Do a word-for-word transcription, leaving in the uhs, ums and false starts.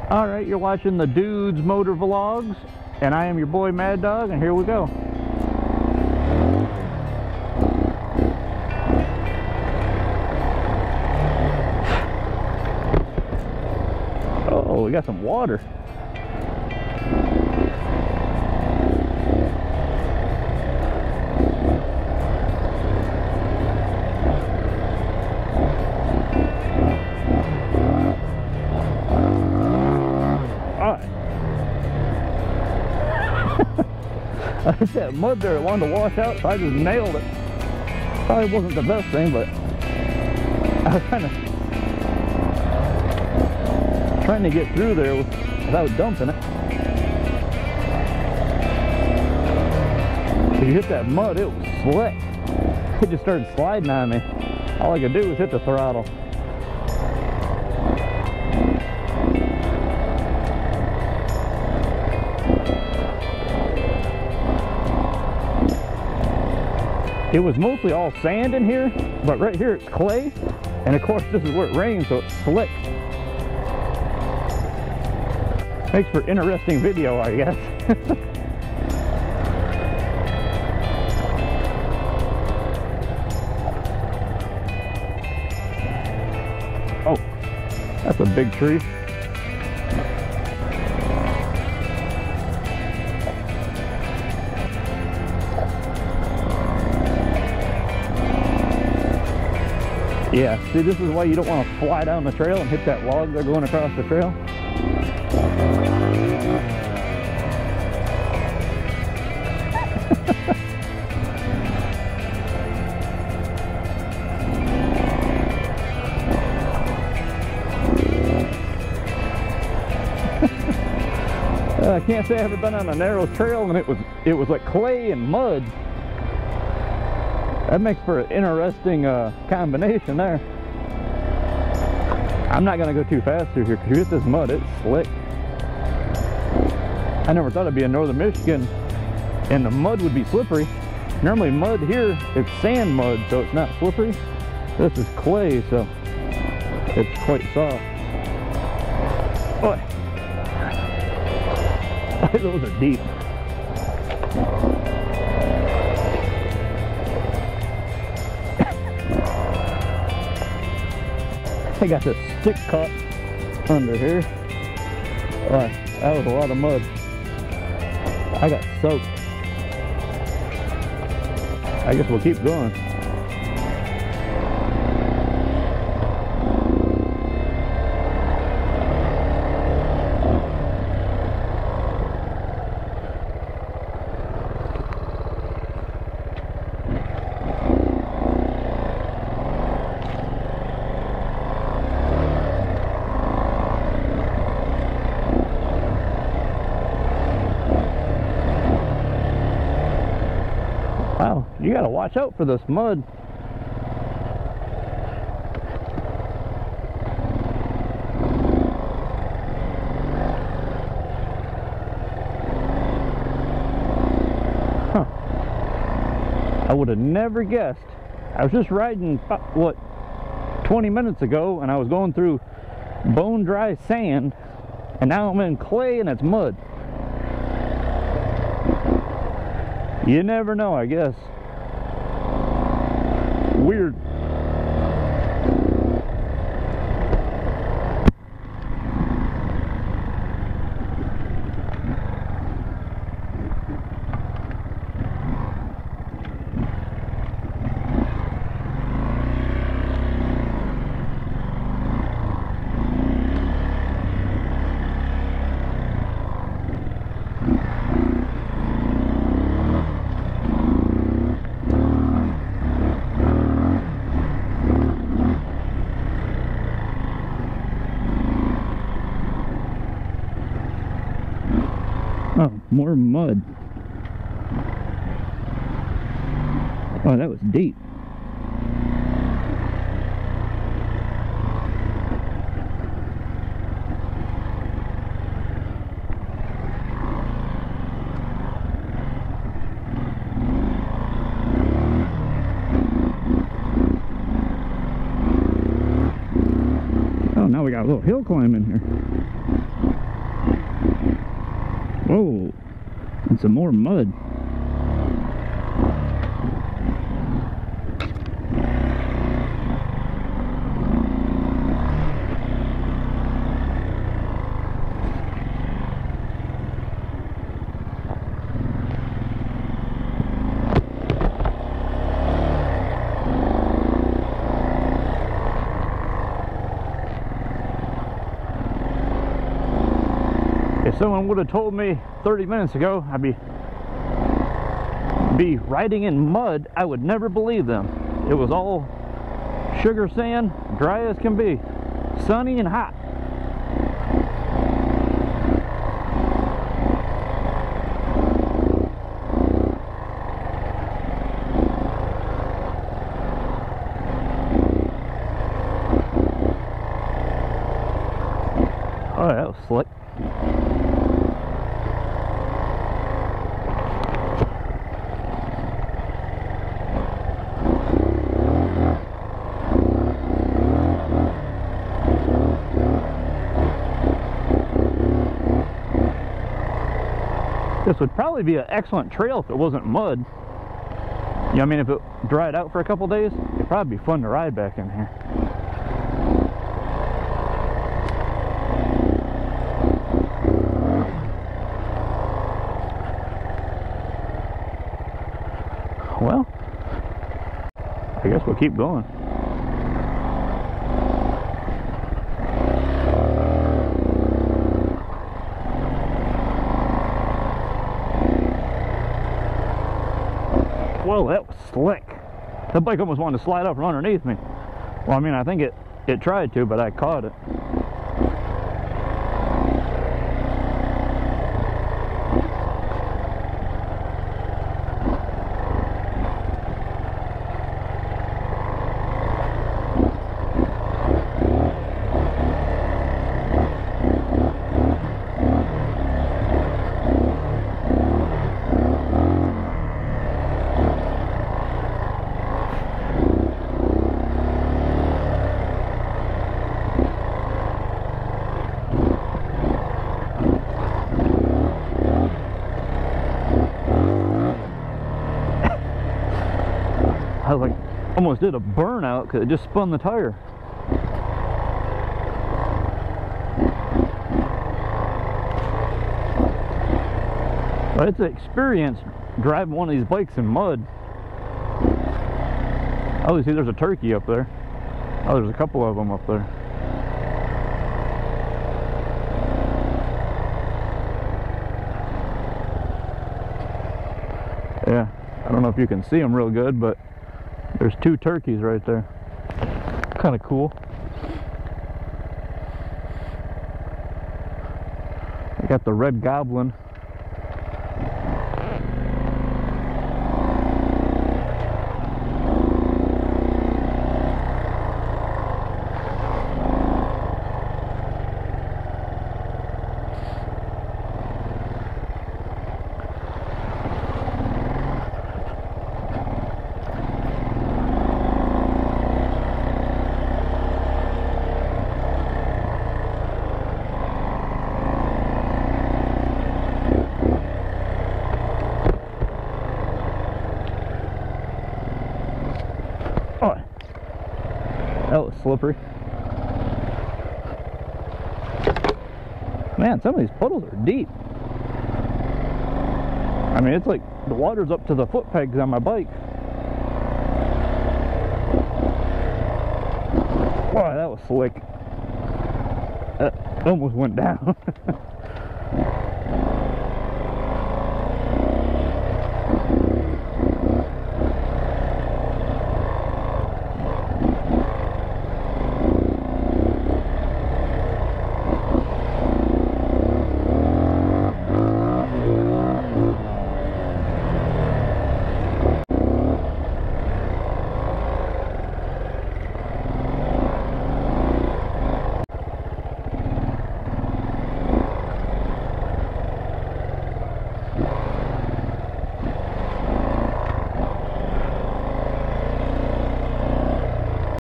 Alright, you're watching the Dudes Motor Vlogs, and I am your boy Mad Dog, and here we go. Oh, we got some water. I hit that mud there, it wanted to wash out, so I just nailed it. Probably wasn't the best thing, but I was kind of trying to get through there without dumping it. If you hit that mud, it was slick. It just started sliding on me. All I could do was hit the throttle. It was mostly all sand in here, but right here it's clay, and of course this is where it rains, so it's slick. Makes for interesting video, I guess. Oh, that's a big tree. Yeah, see, this is why you don't want to fly down the trail and hit that log they're going across the trail. uh, I can't say I've ever been on a narrow trail and it was it was like clay and mud. That makes for an interesting uh, combination there. I'm not gonna go too fast through here because you hit this mud, it's slick. I never thought I'd be in northern Michigan and the mud would be slippery. Normally mud here, it's sand mud, so it's not slippery. This is clay, so it's quite soft. Boy, those are deep. I got this stick caught under here. Uh, that was a lot of mud. I got soaked. I guess we'll keep going. Wow, you gotta watch out for this mud. Huh. I would have never guessed. I was just riding, what, twenty minutes ago, and I was going through bone dry sand, and now I'm in clay and it's mud. You never know, I guess. Weird. Oh, more mud. Oh, that was deep. Oh, now we got a little hill climb in here. Oh, and some more mud. If someone would have told me thirty minutes ago I'd be be riding in mud, I would never believe them. It was all sugar sand, dry as can be, sunny and hot. Oh, that was slick. This would probably be an excellent trail if it wasn't mud. You know, I mean, if it dried out for a couple days, it'd probably be fun to ride back in here. Well, I guess we'll keep going. Well, that was slick. That bike almost wanted to slide out from underneath me. Well, I mean, I think it, it tried to, but I caught it. I was like, almost did a burnout because it just spun the tire. But it's an experience driving one of these bikes in mud. Oh, you see there's a turkey up there. Oh, there's a couple of them up there. Yeah, I don't know if you can see them real good, but there's two turkeys right there. Kind of cool. I got the red goblin. Oh, that was slippery. Man, some of these puddles are deep. I mean, it's like the water's up to the foot pegs on my bike. Wow, that was slick. That almost went down.